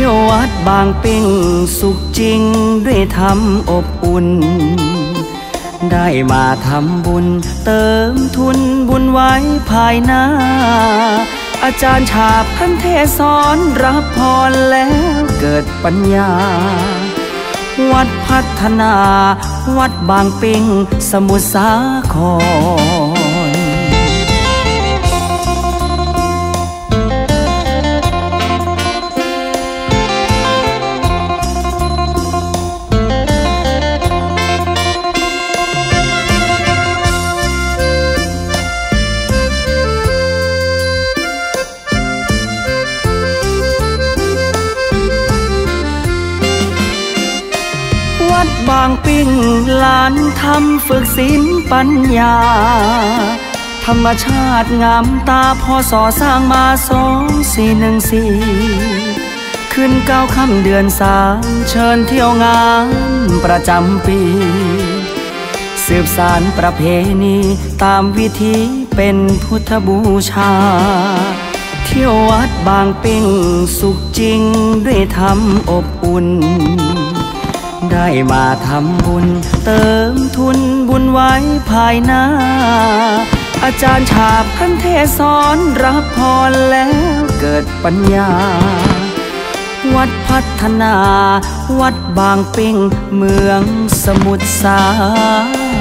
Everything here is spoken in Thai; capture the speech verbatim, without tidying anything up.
ที่ยววัดบางปิ้งสุขจริงด้วยธรรมอบอุ่นได้มาทำบุญเติมทุนบุญไว้ภายหน้าอาจารย์ฉาบท่านเทศสอนรับพรแล้วเกิดปัญญาวัดพัฒนาวัดบางปิ้งสมุทรสาครบางปิ้งหลานทำฝึกศีลปัญญาธรรมชาติงามตาพอสอสร้างมาสองสี่หนึ่งสี่ขึ้นเก้าค่ำเดือนสามเชิญเที่ยวงานประจำปีสืบสานประเพณีตามวิธีเป็นพุทธบูชาเที่ยววัดบางปิ้งสุขจริงด้วยธรรมอบอุ่นได้มาทำบุญเติมทุนบุญไว้ภายหน้าอาจารย์ฉาบท่านเทศสอนรับพรแล้วเกิดปัญญาวัดพัฒนาวัดบางปิ้งเมืองสมุทรสา